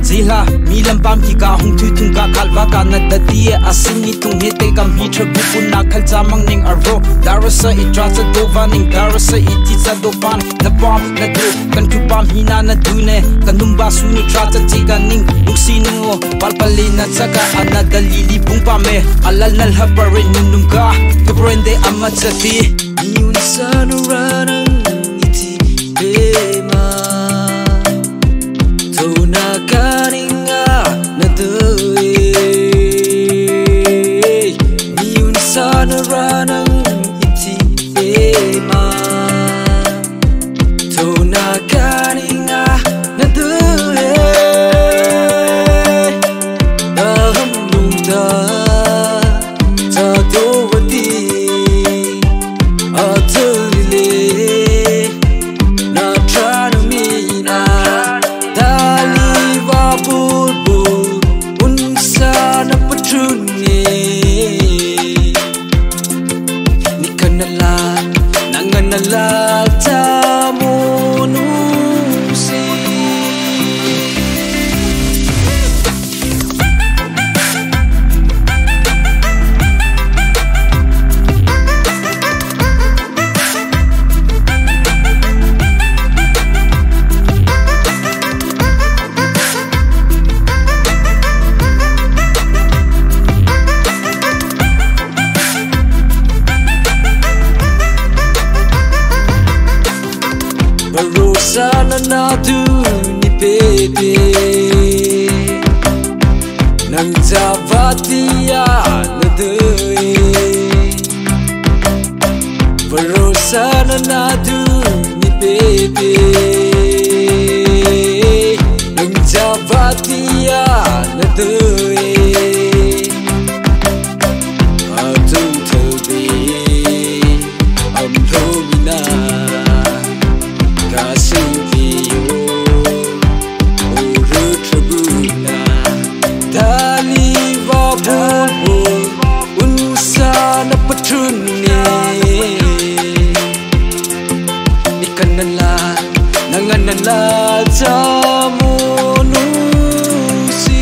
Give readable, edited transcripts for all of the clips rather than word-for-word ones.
zila milam pam ki ka hung thu thung ka khalwa ka na dati asin ni tung he te kam hi thbu pun na khal chamang ning aro darasa I trasa do vaning darasa ethi sa do pan na pam na do kan tu pam hina na dune kanum ba su ni trasa chiga ning nuksi no palpali na chaka ana dalili pung pa me alal nal ha pare nunum ka brende amma chati unshana ranang ethi pehmah tona kaninga na doi unshana ranang ethi pehmah tona kaninga na doi daham lungta ta dovati atulile na trana mina daliva bulbul unshana patruni nikanala nanganala tamunusi Barosana na tu ni pepe nang javatia na doi Barosana na tu ni pepe nang javatia na doi atung thobi am thomina unshana patruni nikanala nanganala tamunusi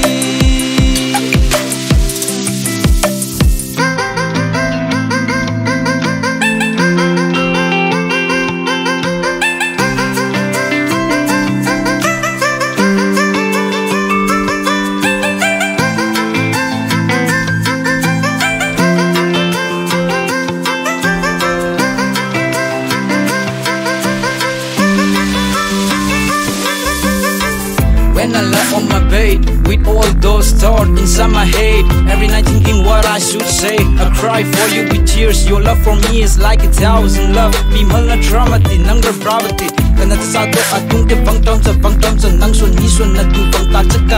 when I lie on my bed with all those thoughts inside my head, every night thinking what I should say. I cry for you with tears. Your love for me is like 1,000 love. Pehmah na drama ti nanggar bravati. Kana sa to atung te bang tom sa nang sun ni sun na tu bang ta chaka.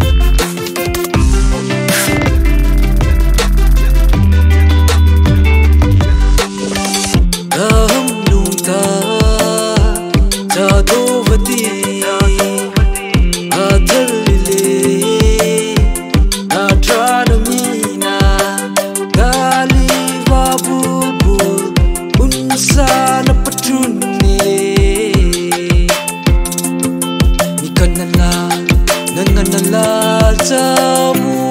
Unshana patruni nikanala nanganala tamu